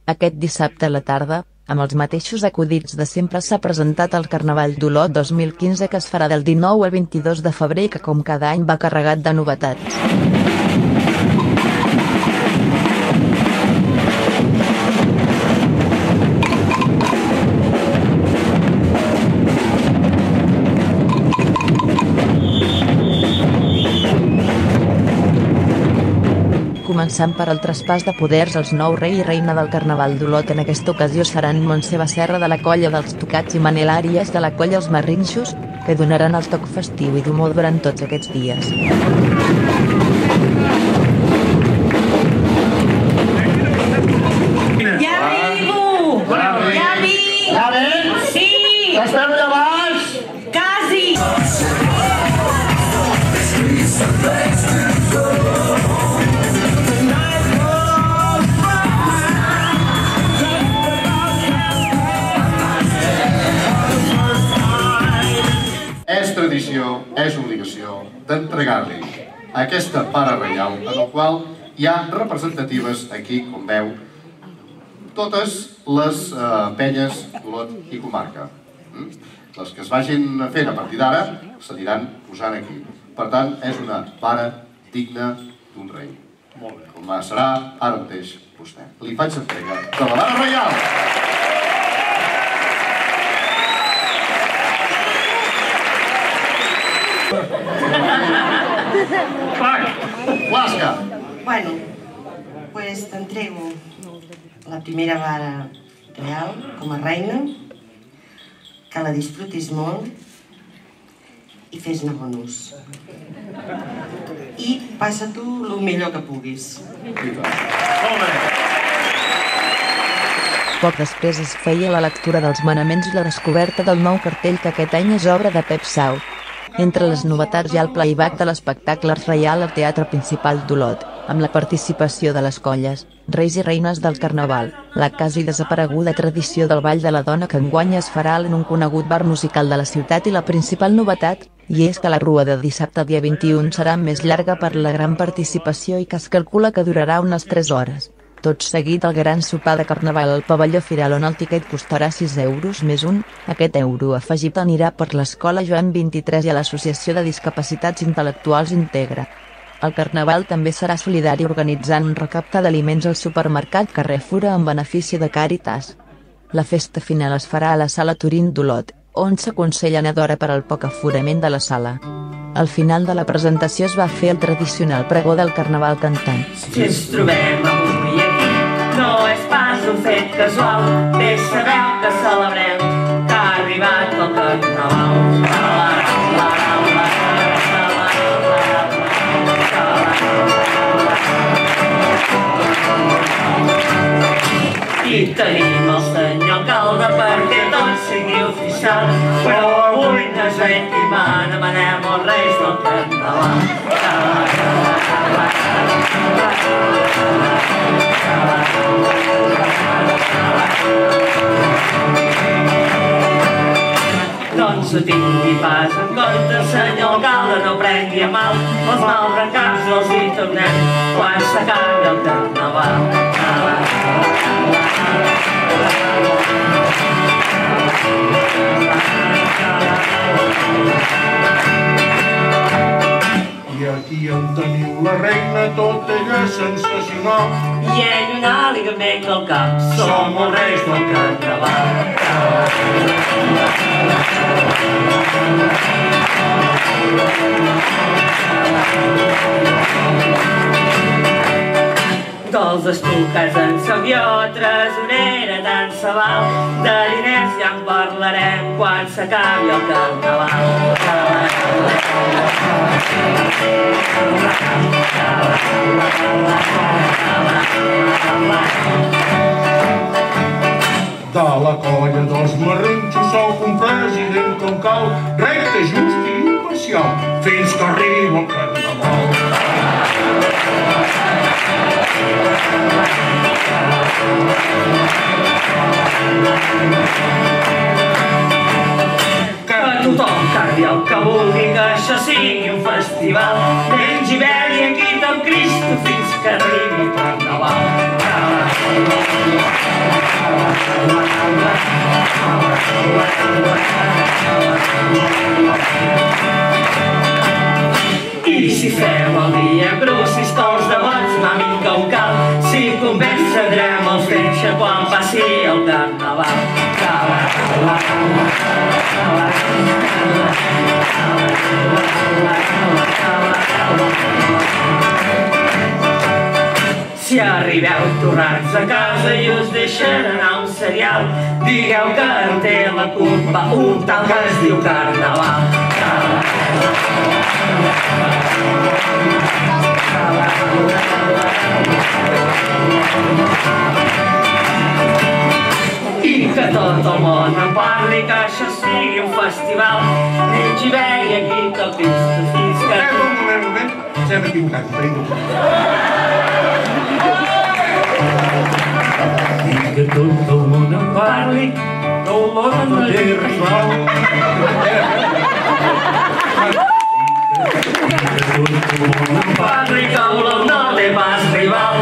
Aquest dissabte a la tarda, amb els mateixos acudits de sempre s'ha presentat el Carnaval d'Olot 2015 que es farà del 19 al 22 de febrer i que com cada any va carregat de novetats. Començant per el traspàs de poders als nou rei i reina del Carnaval d'Olot. En aquesta ocasió seran Montse Becerra de la colla dels Tocats i Manel Àries de la colla Els Marrinxos, que donaran el toc festiu i d'humor durant tots aquests dies. Ja arribo! Ja vinc! Ja vens? Sí! Estem allà baix? Quasi! És tradició, és obligació d'entregar-li aquesta para reial en el qual hi ha representatives aquí, com veu, totes les penyes d'Olot i comarca. Les que es vagin fent a partir d'ara s'aniran posant aquí. Per tant, és una para digna d'un rei. Com serà ara mateix vostè. Li faig entrega de la vara reial! Flasca! Bueno, pues t'entrego la primera vara real com a reina, que la disfrutis molt i fes-ne bon ús. I passa tu el millor que puguis. Poc després es feia la lectura dels manaments i la descoberta del nou cartell que aquest any és obra de Pep Sau. Entre les novetats hi ha el playback de l'espectacle reial al Teatre Principal d'Olot, amb la participació de les colles, reis i reines del Carnaval, la quasi desapareguda tradició del Ball de la Dona que enguany es farà en un conegut bar musical de la ciutat i la principal novetat, i és que la rua de dissabte dia 21 serà més llarga per la gran participació i que es calcula que durarà unes 3 hores. Tot seguit el gran sopar de Carnaval al pavelló Firal on el tiquet costarà 6 euros més un. Aquest euro afegit anirà per l'Escola Joan 23 i a l'Associació de Discapacitats Intel·lectuals Integra. El Carnaval també serà solidari organitzant un recapte d'aliments al supermercat Carrefour en benefici de Càritas. La festa final es farà a la Sala Turín d'Olot, on s'aconsella anar d'hora per al poc aforament de la sala. Al final de la presentació es va fer el tradicional pregó del Carnaval cantant. Si ens trobem avui aquí, no és pas un fet casual, bé sabeu que celebrem que ha arribat el Carnaval. I tenim el senyor alcalde perquè tot sigui oficial, però avui no és ell qui mana, manem els reis del Carnaval. Doncs ho tingui pas en compte, senyor alcalde, no prengui a mal, els malbrencats no els hi tornem quan s'acabi el Carnaval. I aquí en teniu la reina, tot ella sensacional. I ell una àliga menys al cap, som els reis del Carnaval. Dels estucats en soc jo, tresorera tant se val, de diners ja en parlarem quan s'acabi el Carnaval. De la colla dels Marrinxos sou un president com cal, recte, just i imparcial, fins que arriba el Carnaval. Que tothom carri el que vulgui, que això sigui un festival, menys hivern i aquí tot Cristo fins que arribi el Carnaval. I si fem el dia crucis cols de boig, una mica un cal, si conversarem els fets quan passi el carnaval. Si arribeu tornats a casa i us deixen anar un serial, digueu que en té la culpa un tal que es diu carnaval. I que tot el món en parli, que això sigui un festival, nits i veia aquí capista fins que... Un moment, s'hem equivocat, I que tot el món en parli, que el món no té rival. I que tot el món en parli, que el món no té pas rival.